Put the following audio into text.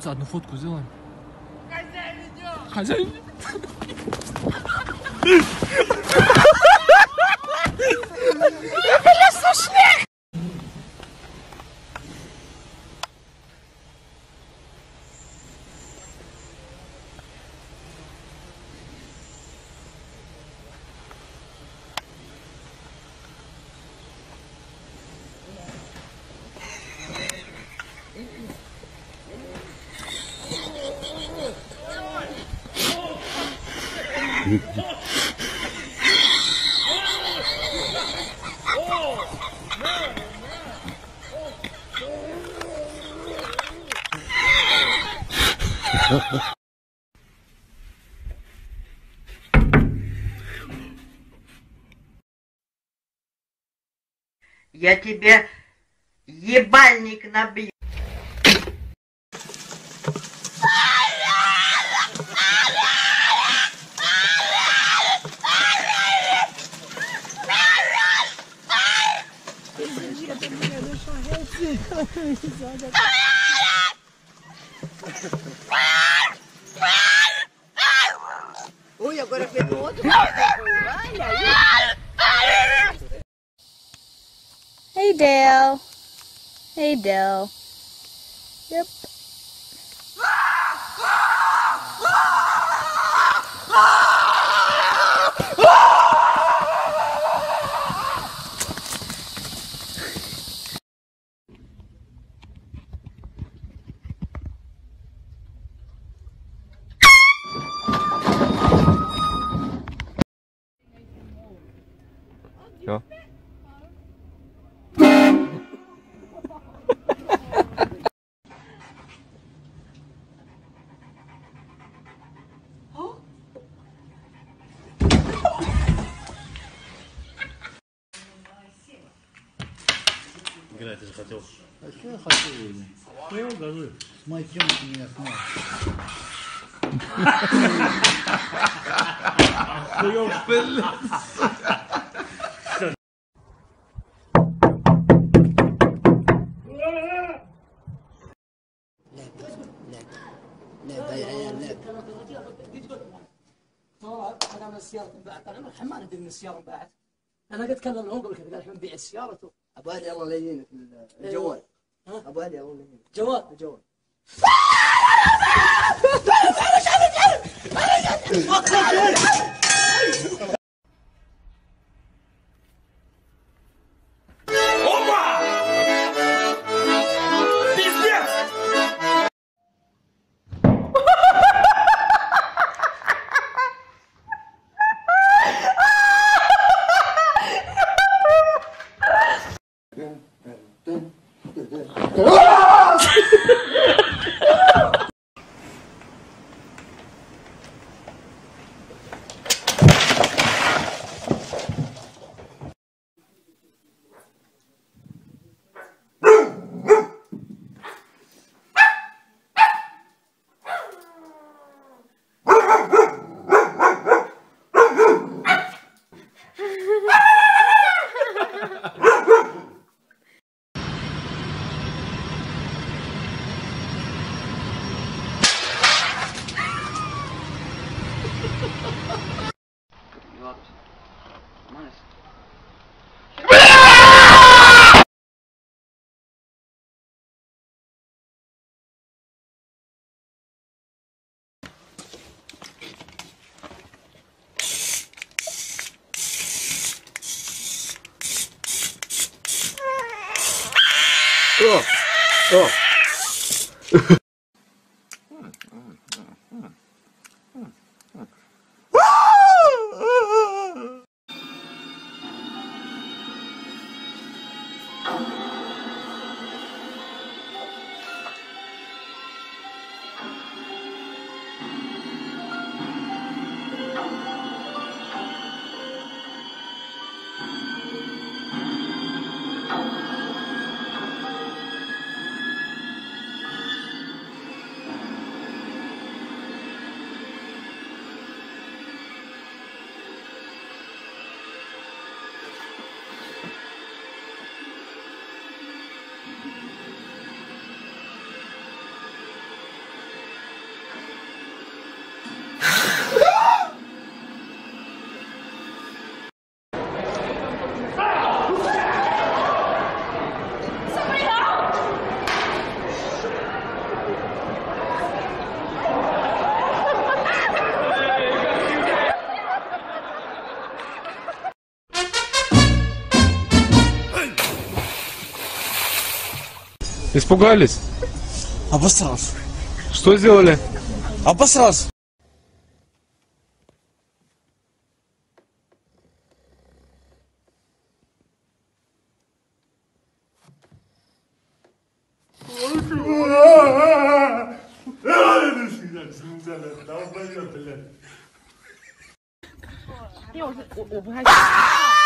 придется одну фотку сделаем. Хозяин идет! Я тебе ебальник набью. Ui, agora fez o outro. Hey, Dale. Hey, Dale. Yep. Ja. Играть ты же хотел. А что я хотел? Что, скажи? С моей темки меня снял. انا من السياره انباعت، انا من الحمام ادري من السياره انباعت. انا قد كلم الام قبل كذا قال الحين بيع السياره. ابو علي الله لا يهينك الجوال. ابو علي الله لا يهينك. جوال الجوال. Испугались? Обосрался. Что сделали? Обосрался. 因为我不太喜欢。